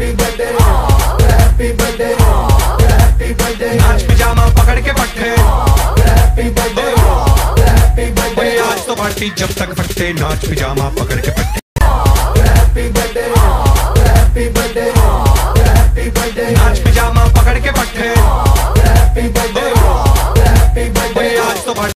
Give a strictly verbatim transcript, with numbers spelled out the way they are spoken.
नाच पिजामा पकड़ के पट्टे, आज तो पार्टी जब तक फटते, नाच पिजामा पकड़ के पट्टे।